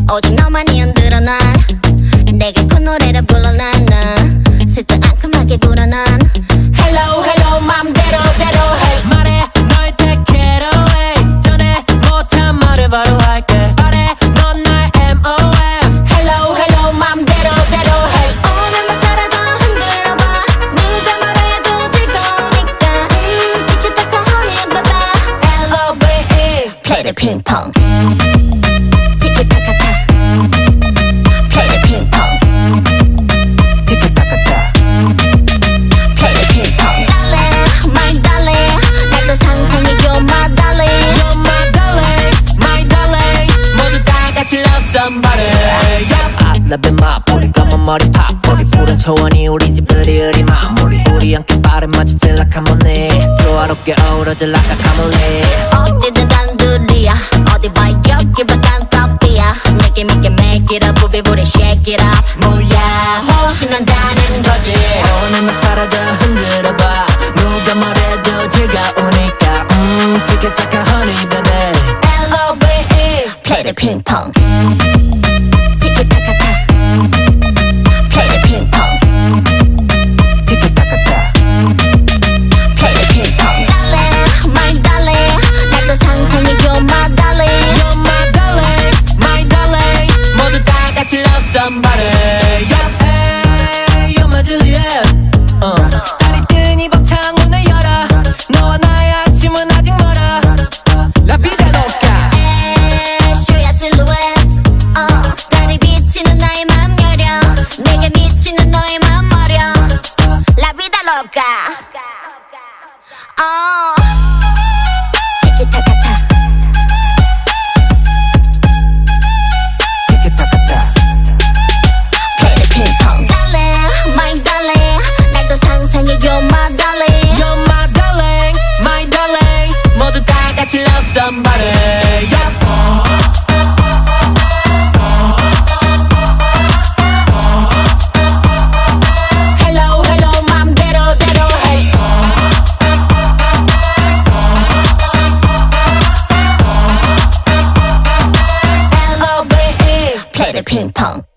오직 너만이 흔들어 난 내게 콧노래를 불러 난 슬쩍 앙큼하게 굴어 난 Hello hello 맘대로 대로 해 말해 널 take it away 전에 못한 말을 바로 할게 말해 넌 날 MOM Hello hello 맘대로 대로 해 오늘만 살아도 흔들어봐 누가 말해도 즐거우니까 티키타카 honey baby L-O-V-E Play the ping pong 라벤맛 우리 검은 머리 팝 우리 푸른 초원이 우리 집 으리으리 마무리 우리 함께 빠른 마치 feel like harmony 조화롭게 어우러질 like a camellia 어디든 단둘이야 어디 봐 여기 봐 딴떡비야 Make it make it make it up 부비부리 shake it up 뭐야 신난다는 거지 오늘만 살아도 흔들어봐 누가 말해도 즐거우니까 티켓타카 honey baby L-O-V-E Play the ping pong somebody Hey, you're my Juliet 달이 뜨니 벅창문을 열어 너와 나의 아침은 아직 멀어 La vida loca Show your silhouette 달이 비치는 나의 맘 여려 내게 미치는 너의 맘 머려 La vida loca 티키타카타 somebody Hello hello 맘대로 대로 해 L-O-V-E Play the ping pong